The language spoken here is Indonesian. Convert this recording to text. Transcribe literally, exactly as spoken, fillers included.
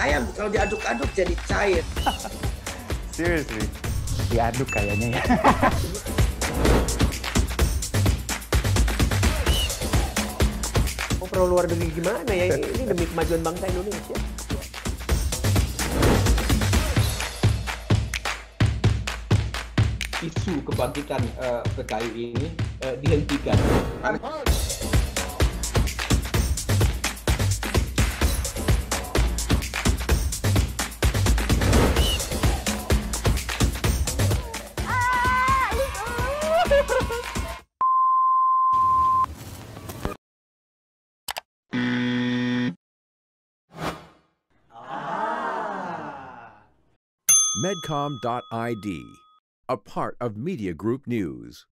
ayam kalau diaduk-aduk jadi cair. Seriously? Diaduk kayaknya ya. Oh, perlu luar negeri gimana ya? Ini demi kemajuan bangsa Indonesia. Isu kebangkitan uh, P K I ini uh, dihentikan. Medcom dot I D, a part of Media Group News.